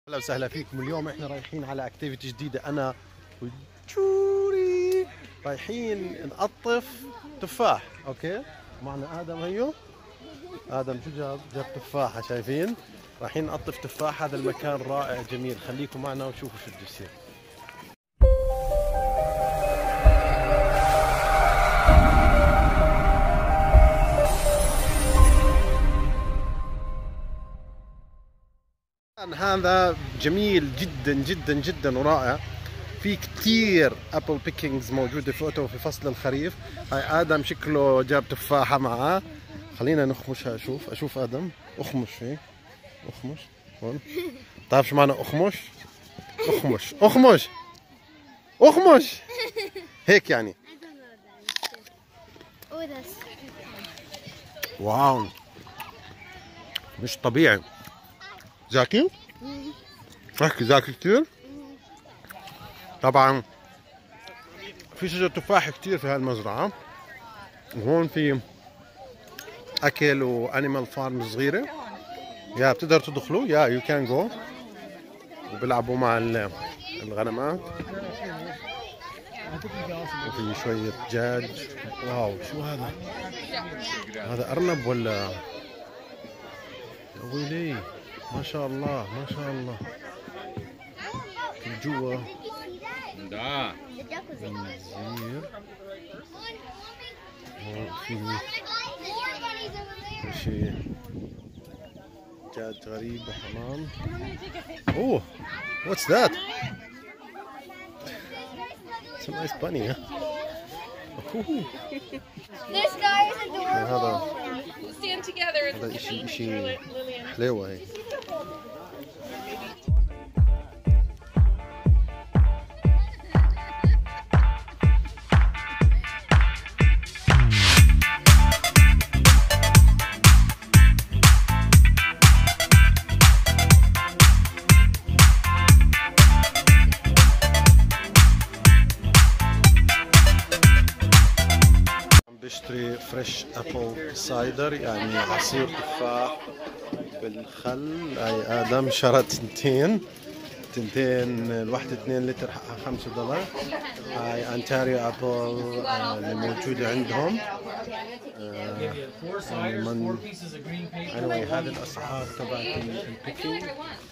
اهلا وسهلا فيكم. اليوم احنا رايحين على اكتيفيتي جديده، انا وجوري رايحين نقطف تفاح. اوكي، معنا ادم. هيو ادم شو جاب تفاحه، شايفين؟ رايحين نقطف تفاح. هذا المكان رائع جميل، خليكم معنا وشوفوا شو بده يصير. هذا جميل جدا جدا جدا ورائع. في كثير ابل بيكينجز موجوده في اوتو في فصل الخريف. هاي ادم شكله جاب تفاحه معاه، خلينا نخمشها. اشوف ادم اخمش هيك، اخمش هون. بتعرف شو معنى اخمش؟ اخمش هيك يعني. واو مش طبيعي. زاكي؟ احكي زاكي كثير؟ طبعا في شجر تفاح كثير في هالمزرعة، وهون في اكل وانيمال فارم صغيرة. يا بتقدر تدخلوا، يا يو كان جو، وبيلعبوا مع الغنمات، وفي شوية دجاج. واو شو هذا؟ هذا أرنب ولا؟ يا ويلي ما شاء الله ما شاء الله. في جوا خنزير، في شيء دجاج غريب وحمام. اوه what's that? It's a nice bunny, huh? هذا شيء حلوة هي. بشتري فريش ابل سايدر، يعني عصير تفاح بالخل. هاي ادم شرى تنتين، الوحدة 2 لتر حقها $5. هاي انتاريو ابل اللي موجودة عندهم. anyway هذه الاسعار تبعت البيكينج.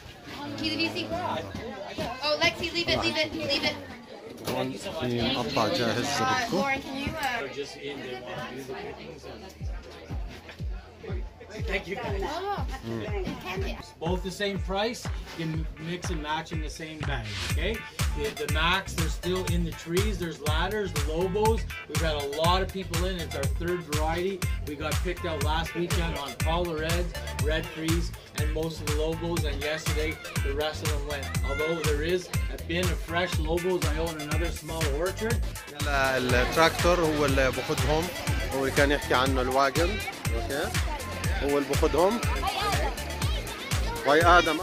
هون في مقطع جاهز إذا بدكم. Thank you. Both the same price. You can mix and match in the same bag. Okay. The Max, they're still in the trees. There's ladders, the Lobos. We've had a lot of people in. It's our 3rd variety. We got picked out last weekend on Paula Reds, Red Freeze, and most of the Lobos. And yesterday, the rest of them went. Although there is a bin of fresh Lobos, I own another small orchard. التراكتور هو اللي باخذهم، هو اللي كان يحكي عنه الواجن. اوكي، هو اللي باخذهم. وهي ادم.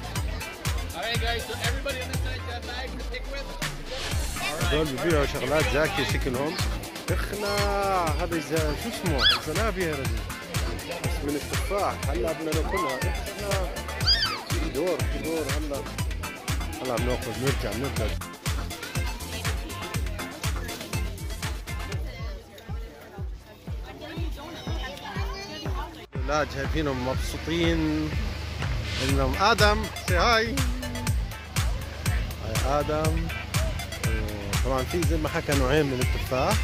هذول ببيعوا شغلات زاكية شكلهم. اخنا هذا شو اسمه؟ زنابيا يا رجل، بس من التفاح. هلا بدنا ناكلها. اخنا في دور هلا بناخذ. نرجع الأولاد شايفينهم مبسوطين انهم. ادم سي هاي ادم. طبعا في زي ما حكى نوعين من التفاح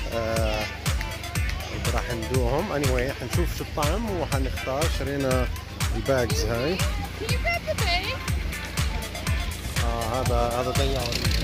راح ندوقهم. anyway حنشوف شو الطعم وحنختار. شرينا الباجز هاي. هذا ضيع.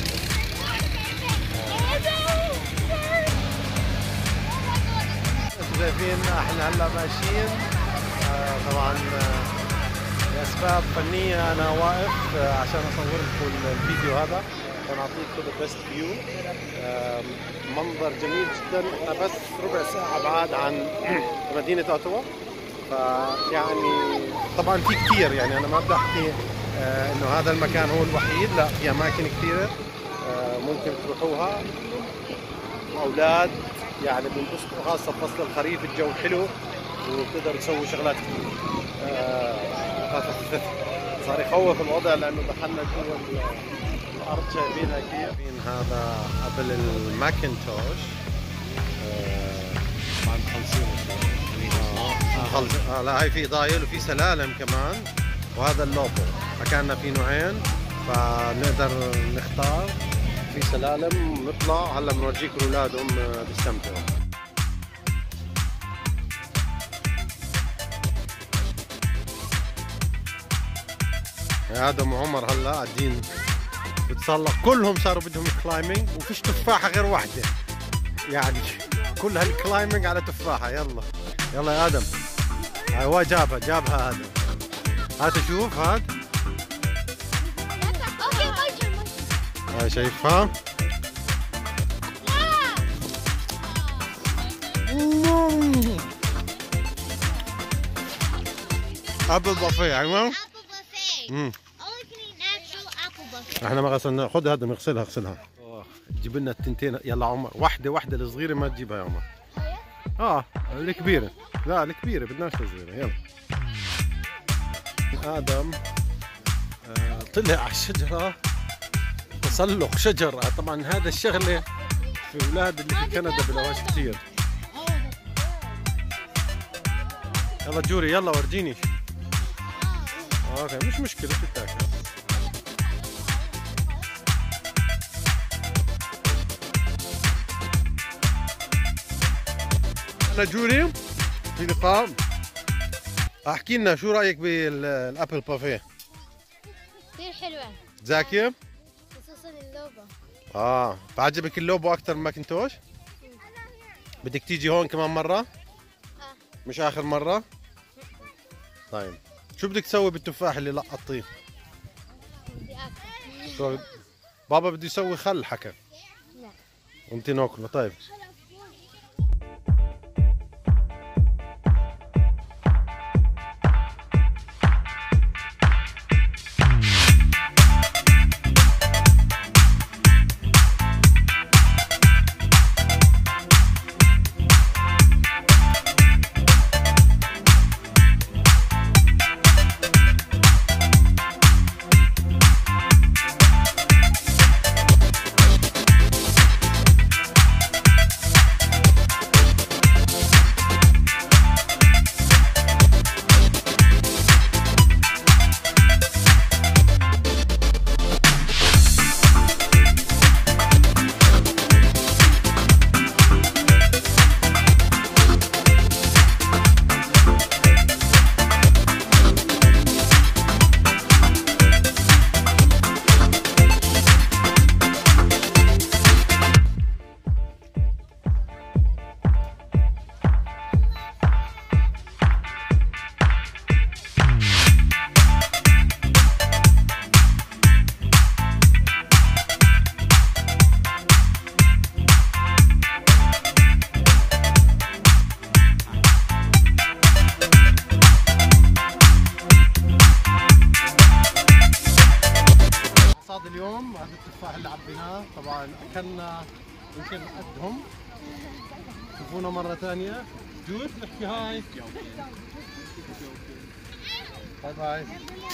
شايفين احنا هلا ماشيين. طبعا لاسباب فنيه انا واقف عشان اصور لكم الفيديو هذا ونعطيكم البيست فيو. منظر جميل جدا. احنا بس ربع ساعه بعاد عن مدينه اوتوا، فيعني طبعا في كثير، يعني انا ما بدي احكي انه هذا المكان هو الوحيد، لا في اماكن كثيره ممكن تروحوها. اولاد يعني بينبسطوا، خاصه بفصل الخريف الجو حلو وبتقدر تسوي شغلات كثير. صار يخوف الوضع لانه دخلنا جوا الارض. شايفينها كيف؟ هذا قبل الماكنتوش. طبعا مخلصين لا هي في ضايل وفي سلالم كمان، وهذا اللوبو حكينا في نوعين فنقدر نختار. في سلالم نطلع هلا بنورجيكم اولادهم بيستمتعوا. ادم وعمر هلا قاعدين بتسلق، كلهم صاروا بدهم كلايمينج وفيش تفاحه غير واحده، يعني كل هالكلايمينج على تفاحه. يلا يلا يا ادم، هو جابها ادم. هات شوف هات، هاي شايفها؟ ابل بافيه. ايوه احنا ما غسلنا. خذ هذا نغسلها. جيب لنا التنتين. يلا عمر، واحدة الصغيرة ما تجيبها يا عمر. الكبيرة. لا الكبيرة بدناش الصغيرة. يلا. آدم طلع على الشجرة، تسلق شجر. طبعا هذا الشغلة في اولاد اللي في كندا بلاش كثير. يلا جوري يلا ورجيني. اوكي مش مشكلة تتاكل. أنا جوري في لقاء. احكي لنا شو رايك بالابل بافيه؟ كثير حلوة زاكية؟ خصوصا اللوبو. فعجبك اللوبو اكثر من ماكنتوش؟ بدك تيجي هون كمان مرة؟ مش اخر مرة؟ طيب شو بدك تسوي بالتفاح اللي لقطتيه؟ بدي اكل. بابا بده يسوي خل حكى. لا وانت ناكله. طيب اليوم هذا التفاح اللي عبيناه. طبعا اكلنا يمكن قدهم. شوفونا مرة ثانية. جود احكي هاي. باي باي.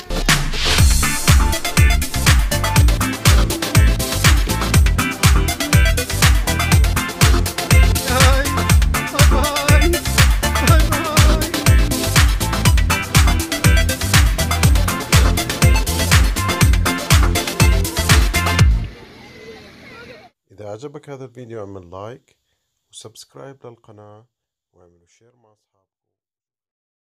إذا عجبك هذا الفيديو اعمل لايك وسبسكرايب للقناة واعملوا شير مع أصحابك.